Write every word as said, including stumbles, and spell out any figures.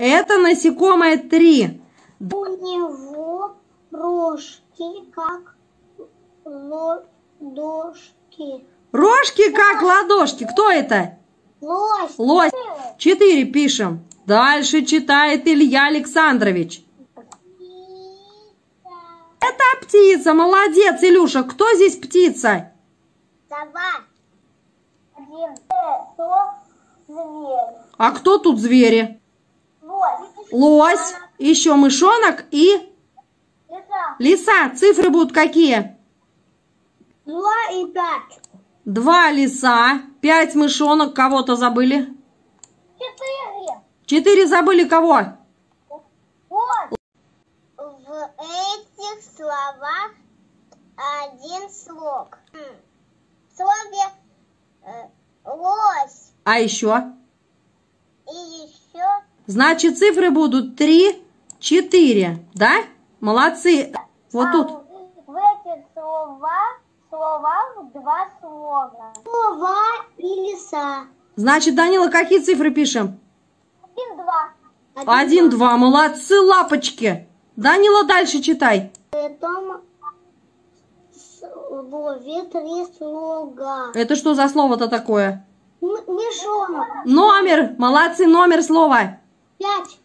Это насекомое три. У него рожки, как ладошки. Рожки как ладошки. Кто это? Лось. Лось. Четыре пишем. Дальше читает Илья Александрович. Это птица. Молодец, Илюша. Кто здесь птица? Сова. Один. Это зверь. А кто тут звери? Лось. Лось. Еще мышонок и Лиса. лиса. Цифры будут какие? Два и пять. Два лиса. Пять мышонок. Кого-то забыли? Четыре. Четыре забыли кого? Вот. В этих словах один слог. В слове э, лось. А еще? И еще Значит, цифры будут три, четыре. Да? Молодцы. Вот а тут. в этих словах, словах два слога. Слова и лиса. Значит, Данила, какие цифры пишем? Один, два. Один, два. Молодцы, лапочки. Данила, дальше читай. В этом слове три слога. Это что за слово-то такое? М- Мешонок. Номер. Молодцы, номер слова. Пять.